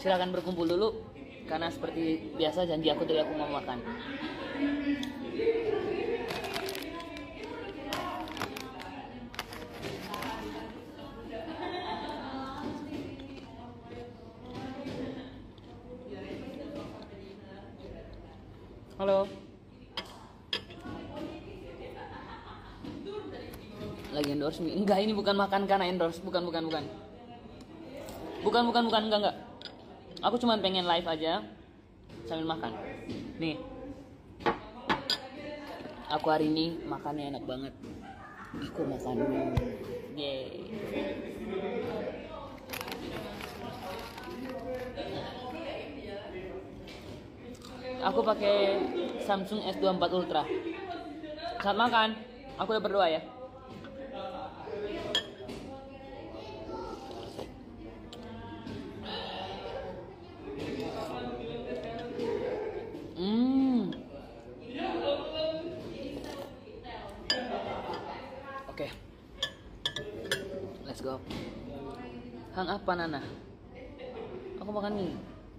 silakan berkumpul dulu karena seperti biasa janji aku tadi aku mau makan. Halo. Lagi endorse mie? Enggak, ini bukan makan karena endorse, bukan. Enggak. Aku cuma pengen live aja sambil makan. Nih. Aku hari ini makannya enak banget. Aku makan. Yeay. Aku pakai Samsung S24 Ultra. Saat makan, aku udah berdoa ya. Oke. Let's go. Hang apa Nana? Aku makan mie.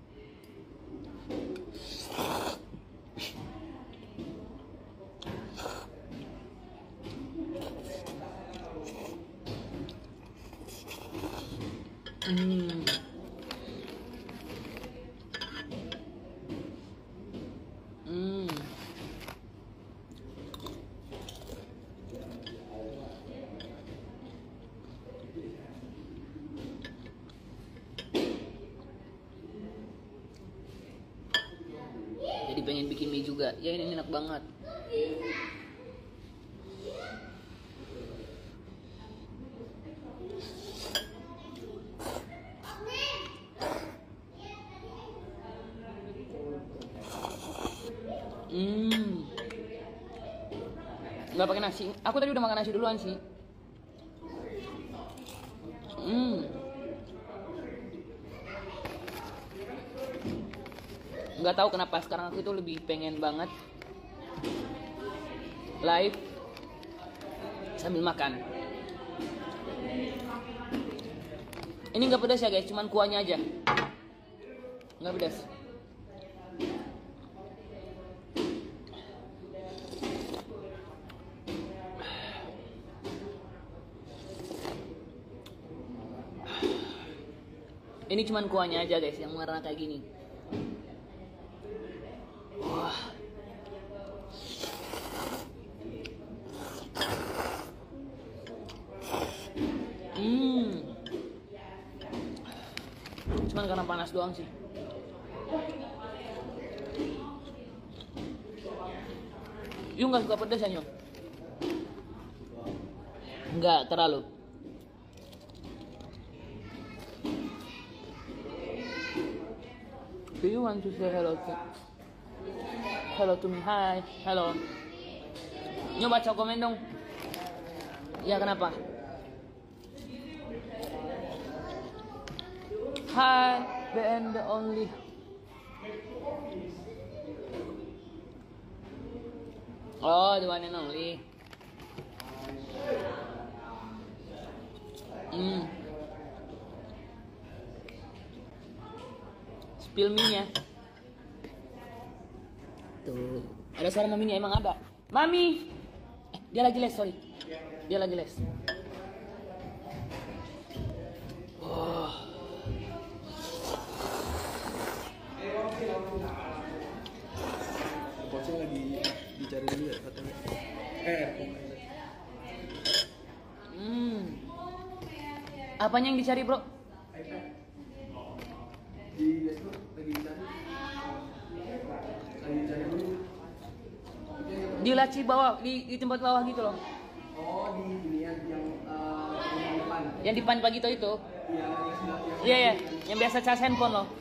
Jadi pengen bikin mie juga. Ya ini enak banget. Nggak pakai nasi. Aku tadi udah makan nasi duluan sih. Nggak tahu kenapa sekarang aku itu lebih pengen banget live sambil makan. Ini nggak pedas ya guys, cuman kuahnya aja. Nggak pedas. Ini cuman kuahnya aja guys yang warna kayak gini. Wah. Cuman karena panas doang sih. Yung nggak suka pedas ya Nyong? Nggak terlalu. Do you want to say hello to me? Hi, hello. Nyoba baca komen dong. Ya kenapa? Hi, BN the only. Oh, the one and only. Spill mie-nya. Tuh, ada suara maminya, emang ada. Mami! Dia lagi les, sorry. Dia lagi les. Oh. Bosnya lagi dicari dulu ya katanya. Apanya yang dicari, bro? Di Facebook lagi dicari. Lagi dicari dulu. Di laci bawah, di tempat bawah gitu loh. Oh, di ini yang depan. Yang di depan pagi itu. Iya, Iya, yang biasa cas handphone loh.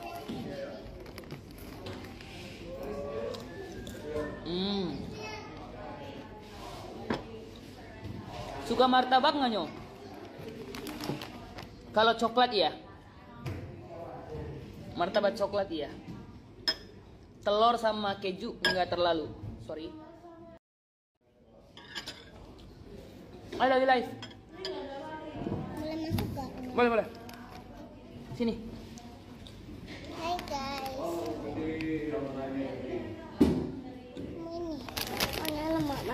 Suka martabak nggak Nyo? Kalau coklat iya. Martabak coklat iya. Telur sama keju nggak terlalu. Sorry. Ayo lagi live. Boleh masuk gak? Boleh. Sini.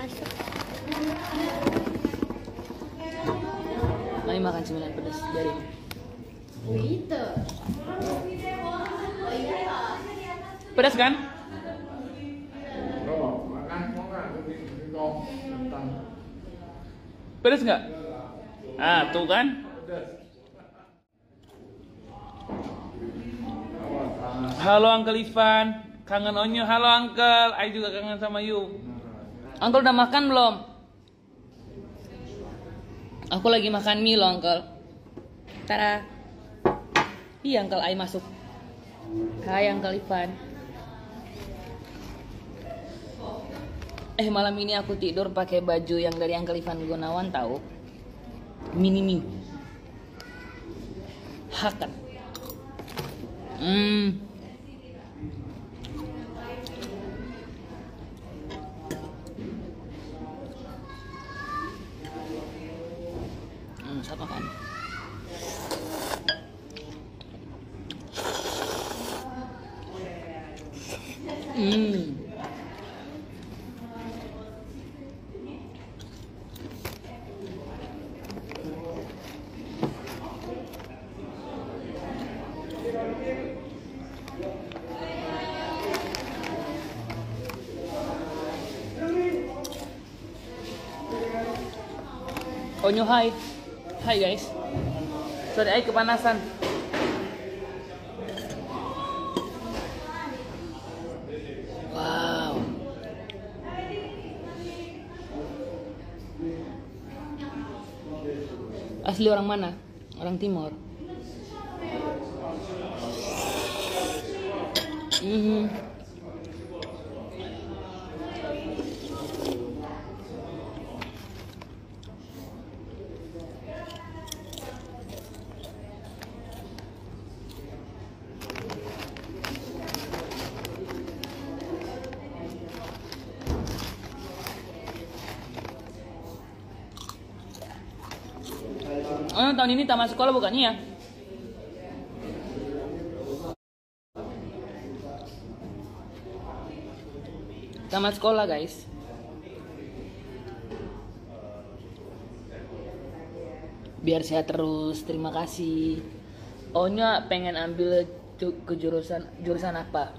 masuk. Mami makan cemilan pedas, biarin. Gitu. Pedas kan? Pedas nggak? Ah, tuh kan? Halo Uncle Ivan, kangen Onyo. Halo Uncle, Ayu juga kangen sama you. Uncle udah makan belum? Aku lagi makan mie loh Uncle. Tara. Iya Uncle, Ayu masuk. Hai Uncle Ivan. Malam ini aku tidur pakai baju yang dari Uncle Ivan Gunawan tahu. Mini mie. Hakan. Saat makan. Onyo hai. Hai guys. Sorry, Ayu kepanasan. Wow. Asli orang mana? Orang Timur. Oh, tahun ini tamat sekolah bukannya ya? Tamat sekolah guys. Biar sehat terus, terima kasih. Onya pengen ambil ke jurusan apa?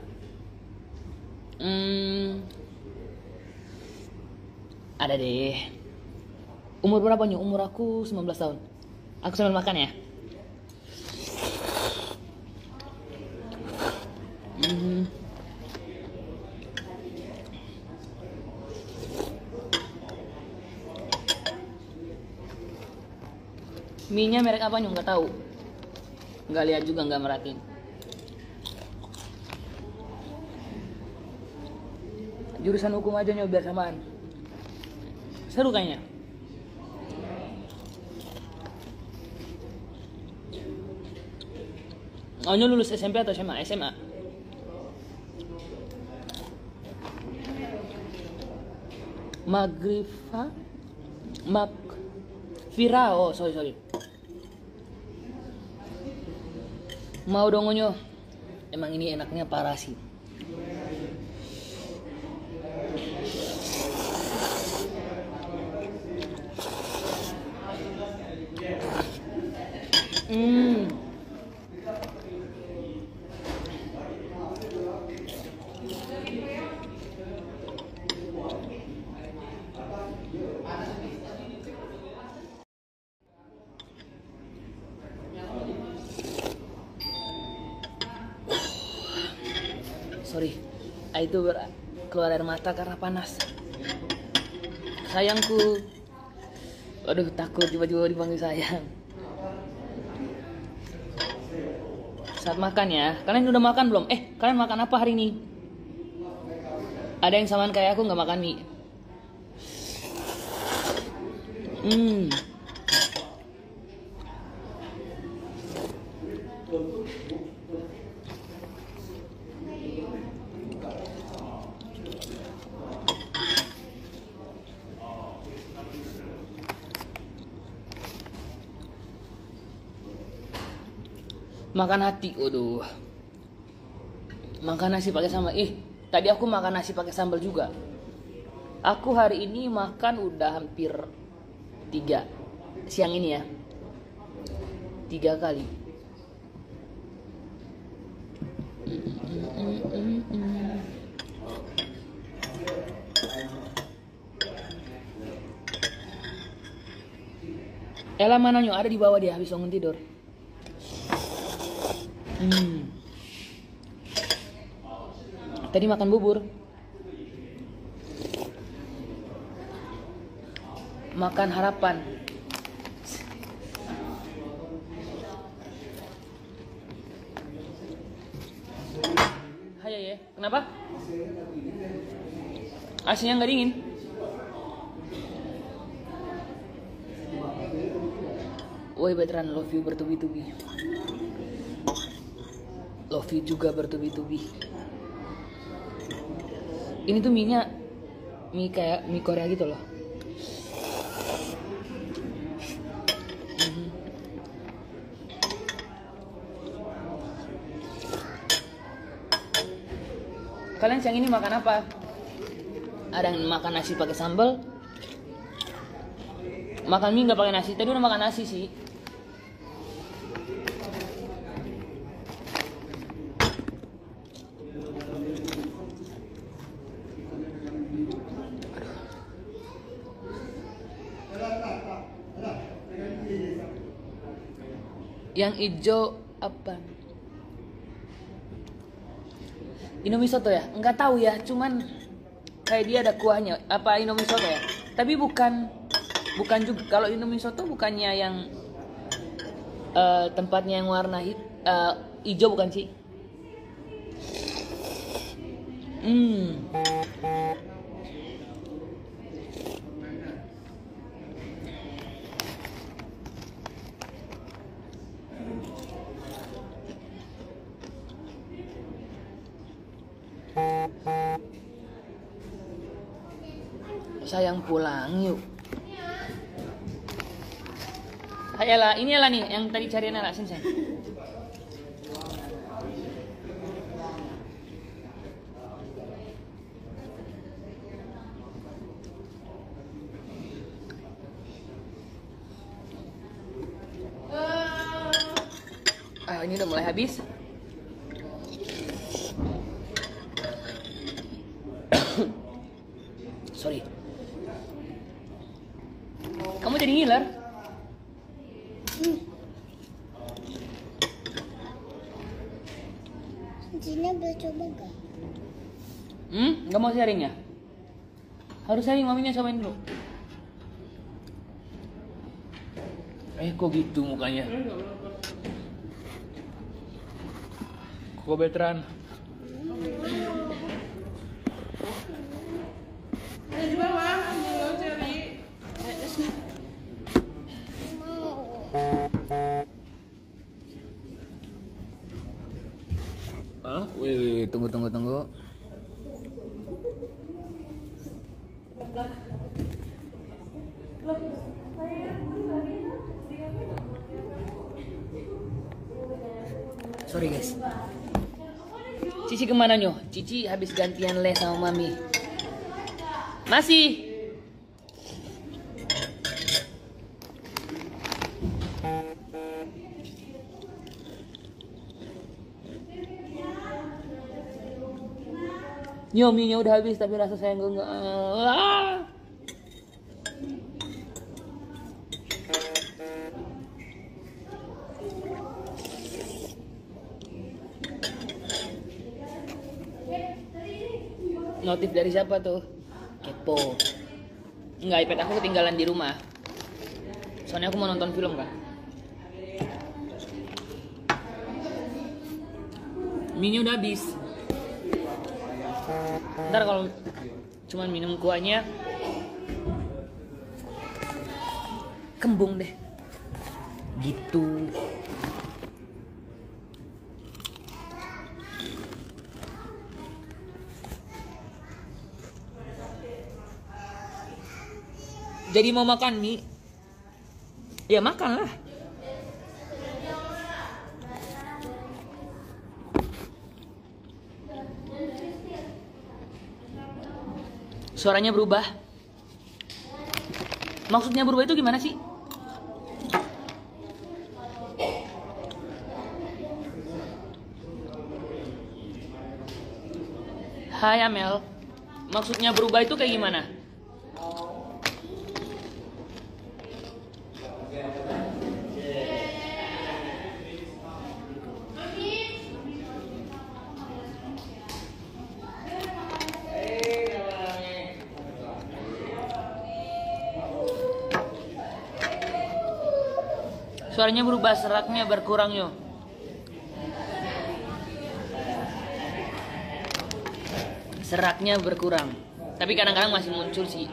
Ada deh. Umur berapa nih? Umur aku 19 tahun. Aku sambil makan ya. Mie-nya merek apa nggak tahu. Nggak lihat juga, nggak merhatiin. Jurusan hukum aja nyoba biar samaan. Seru kayaknya. Onyo lulus SMP atau SMA? SMA. Vira, oh sorry. Mau dong Onyo. Emang ini enaknya parah sih. Sorry, itu keluar air mata karena panas. Sayangku. Aduh, takut tiba-tiba dipanggil sayang. Saat makan ya. Kalian udah makan belum? Kalian makan apa hari ini? Ada yang samaan kayak aku nggak makan mie. Makan hati, waduh. Makan nasi pakai sambal. Tadi aku makan nasi pakai sambal juga. Aku hari ini makan udah hampir 3 siang ini ya. 3 kali. Ella mana nyo? Ada di bawah dia habis bangun tidur. Tadi makan bubur. Makan harapan. Hai ya, kenapa? Asinya nggak dingin? Woi veteran, love you bertubi-tubi. Love you juga bertubi-tubi. Ini tuh mie-nya mie kayak mie Korea gitu loh. Kalian siang ini makan apa? Ada yang makan nasi pakai sambal? Makan mie nggak pakai nasi? Tadi udah makan nasi sih. Yang hijau apa? Indomie soto ya? Enggak tahu ya, cuman kayak dia ada kuahnya. Apa Indomie soto ya? Tapi bukan juga. Kalau Indomie soto bukannya yang tempatnya yang warna hijau bukan sih? Sayang pulang yuk. Hai Ella, ini Ella nih yang tadi carian Ella, sini sayang. Ini udah mulai habis. Sorry. Kamu jadi ngiler? Cina boleh coba gak? Gak mau sharing ya? Harus sharing, maminya cobain dulu. Kok gitu mukanya? Kok veteran? Wih, tunggu. Sorry guys. Cici kemana nyo? Cici habis gantian les sama mami. Masih. Mie-nya udah habis tapi rasa sayang gue enggak. Notif dari siapa tuh? Kepo. Enggak, iPad aku ketinggalan di rumah. Soalnya aku mau nonton film kan. Mie-nya udah habis. Ntar kalau cuman minum kuahnya kembung deh gitu. Jadi mau makan mie ya makan lah. Suaranya berubah. Maksudnya berubah itu gimana sih? Hai Amel. Maksudnya berubah itu kayak gimana? Suaranya berubah, seraknya berkurang yo. Seraknya berkurang. Tapi kadang-kadang masih muncul sih.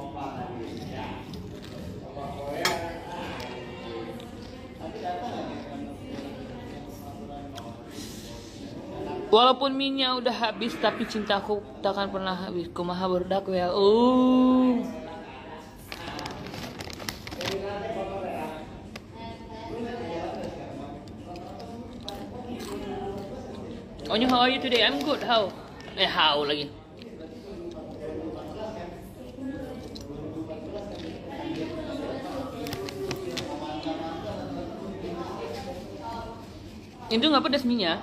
Walaupun minyak udah habis, tapi cintaku takkan pernah habis. Kumaha berdaku ya. Onyo, how are you today? I'm good. How? How lagi? Itu nggak pedas minyak?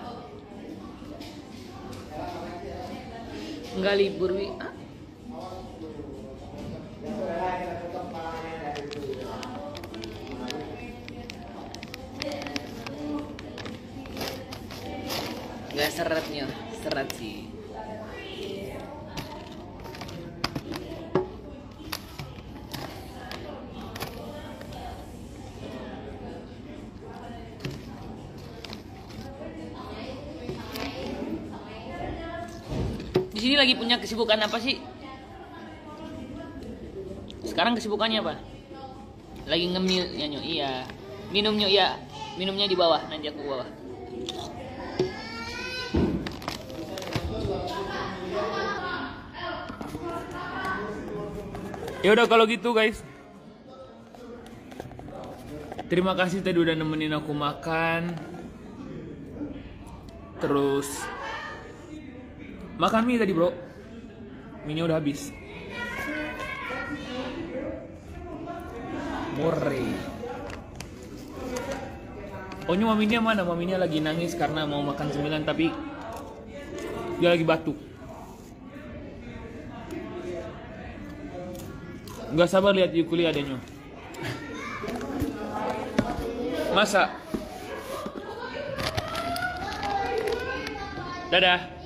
Nggak libur wi? Nggak seretnya, seret sih. Di sini lagi punya kesibukan apa sih? Sekarang kesibukannya apa? Lagi ngemil ya Nyo? Iya. Minumnya ya, minumnya di bawah, nanti aku ke bawah. Ya udah kalau gitu guys. Terima kasih tadi udah nemenin aku makan. Terus makan mie tadi bro. Mie udah habis. More. Ohnya maminya mana? Maminya lagi nangis karena mau makan cemilan tapi dia lagi batuk. Nggak sabar lihat Yukuli adanya. Masa? Dadah.